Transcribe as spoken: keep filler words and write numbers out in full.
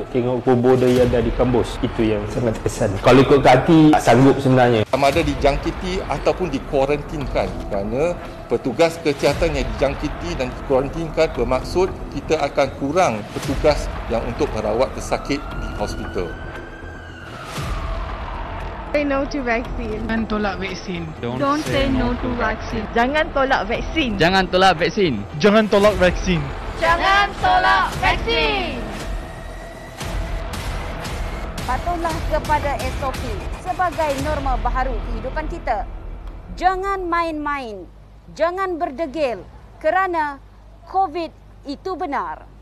tengok kubur dia ada di kampus. Itu yang sangat kesan. Kalau ikut hati, tak sanggup sebenarnya. Sama ada dijangkiti ataupun dikuarantinkan, kerana petugas kesihatan yang dijangkiti dan dikuarantinkan bermaksud kita akan kurang petugas yang untuk merawat pesakit di hospital. Say no to vaccine. Jangan tolak vaksin. Don't, Don't say, say no to vaccine. Jangan tolak vaksin. Jangan tolak vaksin. Jangan tolak vaksin. Jangan tolak vaksin. Patuhlah kepada S O P sebagai norma baharu kehidupan kita. Jangan main-main. Jangan berdegil kerana COVID itu benar.